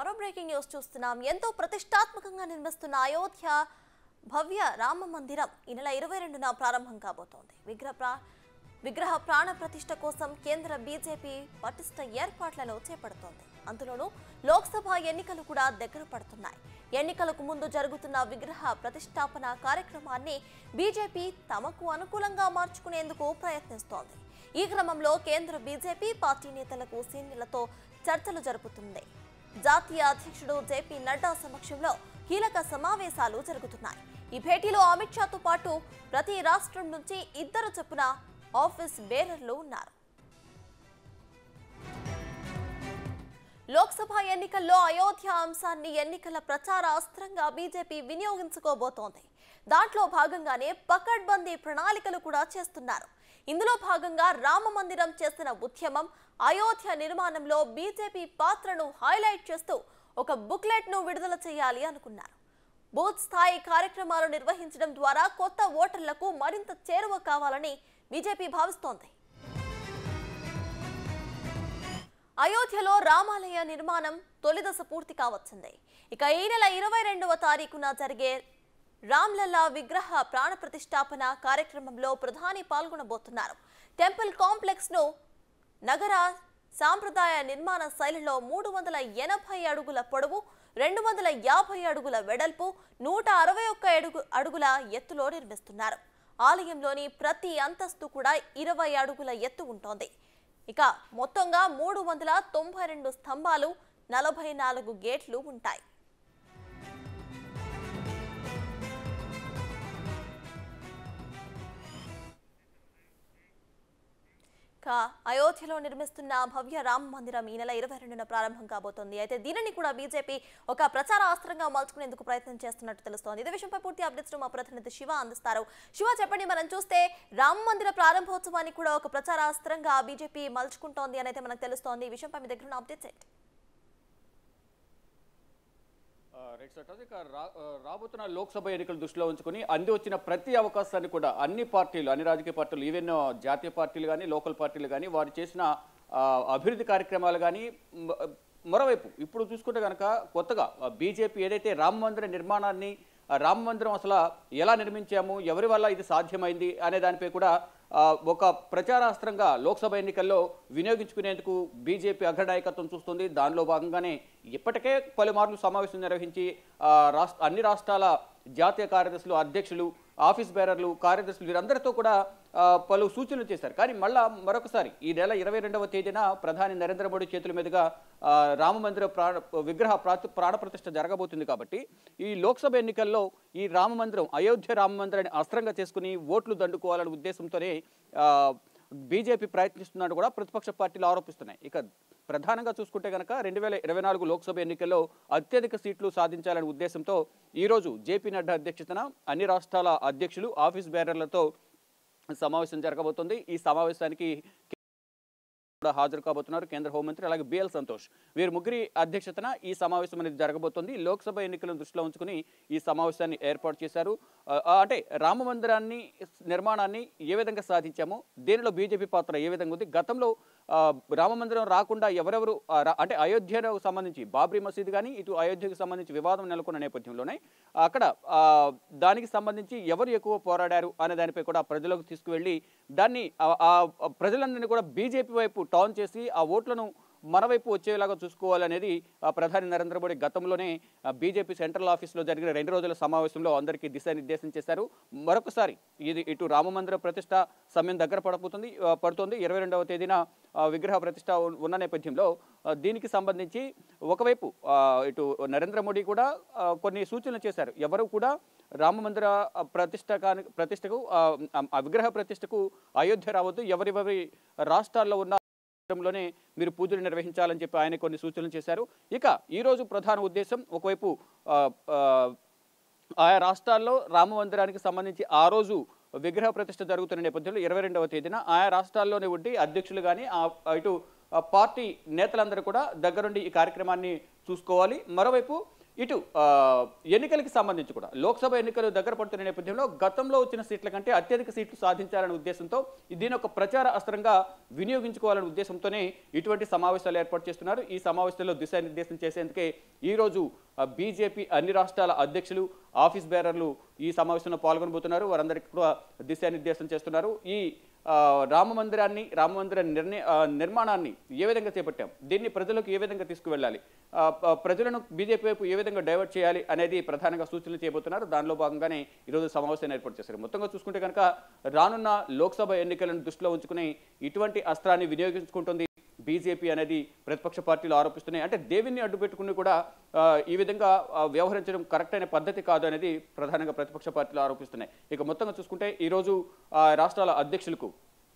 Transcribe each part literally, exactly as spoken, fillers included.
మరో breaking news చూస్తున్నాం. ఎంతో ప్రతిష్టాత్మకంగా నిర్మిస్తున్న అయోధ్య భవ్య రామ మందిరం ఈ నెల ఇరవై రెండున ప్రారంభం కాబోతోంది. విగ్రహ ప్రా విగ్రహ ప్రాణ ప్రతిష్ఠ కోసం కేంద్ర బీజేపీ పటిష్ట ఏర్పాట్లను చేపడుతోంది. అందులోనూ లోక్సభ ఎన్నికలు కూడా దగ్గర పడుతున్నాయి. ఎన్నికలకు ముందు జరుగుతున్న విగ్రహ ప్రతిష్టాపన కార్యక్రమాన్ని బీజేపీ తమకు అనుకూలంగా మార్చుకునేందుకు ప్రయత్నిస్తోంది. ఈ క్రమంలో కేంద్ర బీజేపీ పార్టీ నేతలకు సీనియర్లతో చర్చలు జరుపుతుంది. జాతీయ అధ్యక్షుడు జేపీ నడ్డా సమక్షంలో కీలక సమావేశాలు జరుగుతున్నాయి. ఈ భేటీలో అమిత్ షాతో పాటు ప్రతి రాష్ట్రం నుంచి ఇద్దరు చొప్పున ఆఫీస్ బేరర్లు ఉన్నారు. లోక్సభ ఎన్నికల్లో అయోధ్య అంశాన్ని ఎన్నికల ప్రచార అస్త్రంగా బీజేపీ వినియోగించుకోబోతోంది. దాంట్లో భాగంగానే పకడ్బందీ ప్రణాళికలు కూడా చేస్తున్నారు. ఇందులో భాగంగా రామ మందిరం చేసిన ఉద్యమం, అయోధ్య నిర్మాణంలో బీజేపీ పాత్రను హైలైట్ చేస్తూ ఒక బుక్లెట్ ను విడుదల చేయాలి అనుకున్నారు. బూత్ స్థాయి కార్యక్రమాలు నిర్వహించడం ద్వారా కొత్త ఓటర్లకు మరింత చేరువ కావాలని బీజేపీ భావిస్తోంది. అయోధ్యలో రామాలయ నిర్మాణం తొలిదశ పూర్తి కావచ్చింది. ఇక ఈ నెల ఇరవై రెండవ తారీఖున జరిగే రామ్లల్లా విగ్రహ ప్రాణ ప్రతిష్టాపన కార్యక్రమంలో ప్రధాని పాల్గొనబోతున్నారు. టెంపుల్ కాంప్లెక్స్ ను నగర సాంప్రదాయ నిర్మాణ శైలిలో మూడు వందల ఎనభై అడుగుల పొడవు, రెండు వందల యాభై అడుగుల వెడల్పు, నూట అరవై ఒక్క అడుగు అడుగుల ఎత్తులో నిర్మిస్తున్నారు. ఆలయంలోని ప్రతి అంతస్తు కూడా ఇరవై అడుగుల ఎత్తు ఉంటోంది. ఇక మొత్తంగా మూడు వందల తొంభై రెండు స్తంభాలు, నలభై నాలుగు గేట్లు ఉంటాయి. అయోధ్యలో నిర్మిస్తున్న భవ్య రామ మందిరం ఈ నెల ఇరవై రెండున ప్రారంభం కాబోతోంది. అయితే దీనిని కూడా బీజేపీ ఒక ప్రచార అస్త్రంగా మలుచుకునేందుకు ప్రయత్నం చేస్తున్నట్టు తెలుస్తోంది. ఇదే విషయంపై పూర్తి అప్డేట్స్ మా ప్రతినిధి శివ అందిస్తారు. శివ, చెప్పండి, మనం చూస్తే రామ మందిర ప్రారంభోత్సవాన్ని కూడా ఒక ప్రచార అస్త్రంగా బీజేపీ మలుచుకుంటోంది అని అయితే మనకు తెలుస్తోంది. ఈ విషయంపై మీ దగ్గర ఉన్న అప్డేట్స్ ఏంటి? రాబోతున్న లోక్సభ ఎన్నికలు దృష్టిలో ఉంచుకుని అంది వచ్చిన ప్రతి అవకాశాన్ని కూడా అన్ని పార్టీలు, అన్ని రాజకీయ పార్టీలు, ఈవెన్ జాతీయ పార్టీలు కానీ లోకల్ పార్టీలు కానీ వారు చేసిన అభివృద్ధి కార్యక్రమాలు కానీ, మరోవైపు ఇప్పుడు చూసుకుంటే కనుక కొత్తగా బీజేపీ ఏదైతే రామ మందిర నిర్మాణాన్ని, రామ మందిరం అసలు ఎలా నిర్మించాము, ఎవరి వల్ల ఇది సాధ్యమైంది అనే దానిపై కూడా ఒక ప్రచారాస్త్రంగా లోక్సభ ఎన్నికల్లో వినియోగించుకునేందుకు బీజేపీ అగ్రనాయకత్వం చూస్తుంది. దానిలో భాగంగానే ఇప్పటికే పలుమార్లు సమావేశం నిర్వహించి రాష్ట్ర అన్ని రాష్ట్రాల జాతీయ కార్యదర్శులు, అధ్యక్షులు, ఆఫీస్ బేరర్లు, కార్యదర్శులు వీరందరితో కూడా పలు సూచనలు చేశారు. కానీ మళ్ళా మరొకసారి ఈ నెల ఇరవై రెండవ తేదీన ప్రధాని నరేంద్ర మోడీ చేతుల మీదుగా రామ మందిర ప్రాణ విగ్రహ ప్రాణ ప్రతిష్ఠ జరగబోతుంది. కాబట్టి ఈ లోక్సభ ఎన్నికల్లో ఈ రామ మందిరం, అయోధ్య రామ మందిరాన్ని అస్త్రంగా చేసుకుని ఓట్లు దండుకోవాలనే ఉద్దేశంతోనే బీజేపీ ప్రయత్నిస్తున్నట్టు కూడా ప్రతిపక్ష పార్టీలు ఆరోపిస్తున్నాయి. ఇక ప్రధానంగా చూసుకుంటే కనుక రెండు వేల ఇరవై నాలుగు లోక్సభ ఎన్నికల్లో అత్యధిక సీట్లు సాధించాలనే ఉద్దేశంతో ఈరోజు జేపీ నడ్డా అధ్యక్షతన అన్ని రాష్ట్రాల అధ్యక్షులు, ఆఫీస్ బేరర్లతో సమావేశం జరగబోతోంది. ఈ సమావేశానికి హాజరు కాబోతున్నారు కేంద్ర హోంమంత్రి, అలాగే బిఎల్ సంతోష్. వీరు ముగ్గురి అధ్యక్షతన ఈ సమావేశం అనేది జరగబోతోంది. లోక్సభ ఎన్నికలను దృష్టిలో ఉంచుకుని ఈ సమావేశాన్ని ఏర్పాటు చేశారు. అంటే రామ మందిరాన్ని నిర్మాణాన్ని ఏ విధంగా సాధించామో, దీనిలో బీజేపీ పాత్ర ఏ విధంగా ఉంది, గతంలో రామ మందిరం రాకుండా ఎవరెవరు అంటే అయోధ్యకు సంబంధించి బాబ్రీ మసీద్ కానీ ఇటు అయోధ్యకు సంబంధించి వివాదం నెలకొన్న నేపథ్యంలోనే అక్కడ దానికి సంబంధించి ఎవరు ఎక్కువ పోరాడారు అనే దానిపై కూడా ప్రజలకు తీసుకువెళ్ళి దాన్ని ప్రజలందరినీ కూడా బీజేపీ వైపు టర్న్ చేసి ఆ ఓట్లను మన వైపు వచ్చేలాగా చూసుకోవాలనేది ప్రధాని నరేంద్ర మోడీ గతంలోనే బీజేపీ సెంట్రల్ ఆఫీస్లో జరిగిన రెండు రోజుల సమావేశంలో అందరికీ దిశానిర్దేశం చేశారు. మరొకసారి ఇది ఇటు రామ మందిర ప్రతిష్ట సమయం దగ్గర పడబోతుంది పడుతుంది ఇరవై రెండవ తేదీన విగ్రహ ప్రతిష్ట ఉన్న నేపథ్యంలో దీనికి సంబంధించి ఒకవైపు ఇటు నరేంద్ర మోడీ కూడా కొన్ని సూచనలు చేశారు. ఎవరు కూడా రామ మందిర ప్రతిష్ట కానీ ప్రతిష్టకు ఆ విగ్రహ ప్రతిష్టకు అయోధ్య రావద్దు, ఎవరెవరి రాష్ట్రాల్లో ఉన్న లోనే మీరు పూజలు నిర్వహించాలని చెప్పి ఆయన కొన్ని సూచనలు చేశారు. ఇక ఈరోజు ప్రధాన ఉద్దేశం ఒకవైపు ఆయా రాష్ట్రాల్లో రామ మందిరానికి సంబంధించి ఆ రోజు విగ్రహ ప్రతిష్ఠ జరుగుతున్న నేపథ్యంలో ఇరవై రెండవ తేదీన ఆయా రాష్ట్రాల్లోనే ఉండి అధ్యక్షులు కానీ ఇటు పార్టీ నేతలందరూ కూడా దగ్గరుండి ఈ కార్యక్రమాన్ని చూసుకోవాలి. మరోవైపు ఇటు ఎన్నికలకి సంబంధించి కూడా లోక్సభ ఎన్నికలు దగ్గర పడుతున్న నేపథ్యంలో గతంలో వచ్చిన సీట్ల కంటే అత్యధిక సీట్లు సాధించాలనే ఉద్దేశంతో దీని ఒక ప్రచార అస్త్రంగా వినియోగించుకోవాలనే ఉద్దేశంతోనే ఇటువంటి సమావేశాలు ఏర్పాటు చేస్తున్నారు. ఈ సమావేశాల్లో దిశానిర్దేశం చేసేందుకే ఈరోజు బీజేపీ అన్ని రాష్ట్రాల అధ్యక్షులు, ఆఫీస్ బేరర్లు ఈ సమావేశంలో పాల్గొనబోతున్నారు. వారందరికీ కూడా దిశానిర్దేశం చేస్తున్నారు. ఈ రామ మందిరాన్ని రామ మందిర నిర్ణయ నిర్మాణాన్ని ఏ విధంగా చేపట్టాం, దీన్ని ప్రజలకు ఏ విధంగా తీసుకువెళ్ళాలి, ప్రజలను బీజేపీ వైపు ఏ విధంగా డైవర్ట్ చేయాలి అనేది ప్రధానంగా సూచనలు చేయబోతున్నారు. దానిలో భాగంగానే ఈరోజు సమావేశాన్ని ఏర్పాటు చేశారు. మొత్తంగా చూసుకుంటే కనుక రానున్న లోక్సభ ఎన్నికలను దృష్టిలో ఉంచుకుని ఇటువంటి అస్త్రాన్ని వినియోగించుకుంటుంది బీజేపీ అనేది ప్రతిపక్ష పార్టీలు ఆరోపిస్తున్నాయి. అంటే దేవిని అడ్డుపెట్టుకుని కూడా ఈ విధంగా వ్యవహరించడం కరెక్ట్ అయిన పద్ధతి కాదు అనేది ప్రధానంగా ప్రతిపక్ష పార్టీలు ఆరోపిస్తున్నాయి. ఇక మొత్తంగా చూసుకుంటే ఈరోజు రాష్ట్రాల అధ్యక్షులకు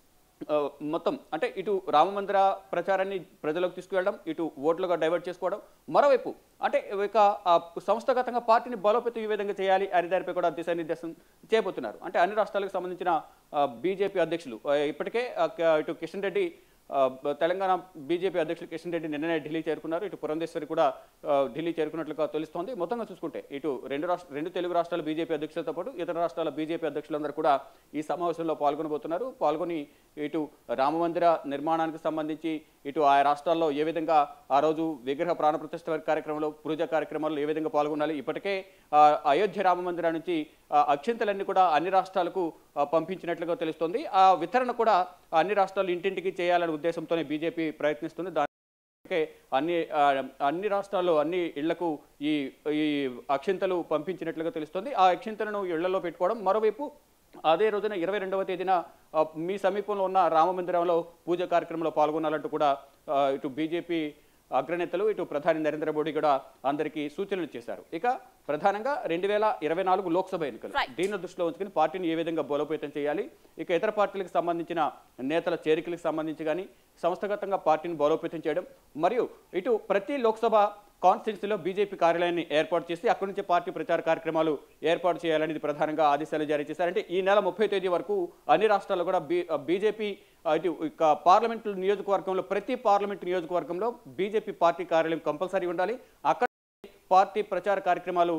మొత్తం అంటే ఇటు రామమందిర ప్రచారాన్ని ప్రజలకు తీసుకువెళ్ళడం, ఇటు ఓట్లుగా డైవర్ట్ చేసుకోవడం, మరోవైపు అంటే ఇక సంస్థాగతంగా పార్టీని బలోపేతం ఈ విధంగా చేయాలి అనే దానిపై కూడా దిశానిర్దేశం చేయబోతున్నారు. అంటే అన్ని రాష్ట్రాలకు సంబంధించిన బీజేపీ అధ్యక్షులు ఇప్పటికే ఇటు కిషన్ రెడ్డి తెలంగాణ బీజేపీ అధ్యక్షులు కిషన్ రెడ్డి నిన్ననే ఢిల్లీ చేరుకున్నారు. ఇటు పురంధేశ్వరి కూడా ఢిల్లీ చేరుకున్నట్లుగా తెలుస్తోంది. మొత్తంగా చూసుకుంటే ఇటు రెండు రాష్ట్ర రెండు తెలుగు రాష్ట్రాల బీజేపీ అధ్యక్షులతో పాటు ఇతర రాష్ట్రాల బీజేపీ అధ్యక్షులందరూ కూడా ఈ సమావేశంలో పాల్గొనబోతున్నారు. పాల్గొని ఇటు రామమందిర నిర్మాణానికి సంబంధించి ఇటు ఆయా రాష్ట్రాల్లో ఏ విధంగా ఆ రోజు విగ్రహ ప్రాణ ప్రతిష్ఠ కార్యక్రమంలో పూజా కార్యక్రమాల్లో ఏ విధంగా పాల్గొనాలి, ఇప్పటికే అయోధ్య రామ మందిరం నుంచి అక్షింతలన్నీ కూడా అన్ని రాష్ట్రాలకు పంపించినట్లుగా తెలుస్తోంది. ఆ వితరణ కూడా అన్ని రాష్ట్రాలు ఇంటింటికి చేయాలనే ఉద్దేశంతోనే బీజేపీ ప్రయత్నిస్తుంది. దానికి అన్ని అన్ని రాష్ట్రాల్లో అన్ని ఇళ్లకు ఈ ఈ అక్షింతలు పంపించినట్లుగా తెలుస్తోంది. ఆ అక్షింతలను ఇళ్లలో పెట్టుకోవడం, మరోవైపు అదే రోజున ఇరవై రెండవ తేదీన మీ సమీపంలో ఉన్న రామ మందిరంలో పూజ కార్యక్రమంలో పాల్గొనాలంటూ కూడా ఇటు బీజేపీ అగ్రనేతలు ఇటు ప్రధాని నరేంద్ర మోడీ కూడా అందరికీ సూచనలు చేశారు. ఇక ప్రధానంగా రెండు వేల ఇరవై నాలుగు లోక్సభ ఎన్నికలు దీన్ని దృష్టిలో ఉంచుకుని పార్టీని ఏ విధంగా బలోపేతం చేయాలి, ఇక ఇతర పార్టీలకు సంబంధించిన నేతల చేరికలకు సంబంధించి కానీ సంస్థాగతంగా పార్టీని బలోపేతం చేయడం, మరియు ఇటు ప్రతి లోక్సభ కాన్స్టిట్యున్సీలో బీజేపీ కార్యాలయాన్ని ఏర్పాటు చేసి అక్కడి నుంచి పార్టీ ప్రచార కార్యక్రమాలు ఏర్పాటు చేయాలనేది ప్రధానంగా ఆదేశాలు జారీ చేశారంటే ఈ నెల ముప్పై తేదీ వరకు అన్ని రాష్ట్రాల్లో కూడా బీ బీజేపీ ఇటు ఇక పార్లమెంటు నియోజకవర్గంలో ప్రతి పార్లమెంటు నియోజకవర్గంలో బీజేపీ పార్టీ కార్యాలయం కంపల్సరీ ఉండాలి. అక్కడ పార్టీ ప్రచార కార్యక్రమాలు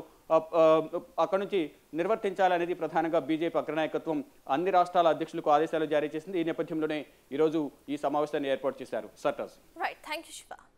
అక్కడి నుంచి నిర్వర్తించాలనేది ప్రధానంగా బీజేపీ అగ్రనాయకత్వం అన్ని రాష్ట్రాల అధ్యక్షులకు ఆదేశాలు జారీ చేసింది. ఈ నేపథ్యంలోనే ఈరోజు ఈ సమావేశాన్ని ఏర్పాటు చేశారు. సర్టాస్. Right, thank you Shiva.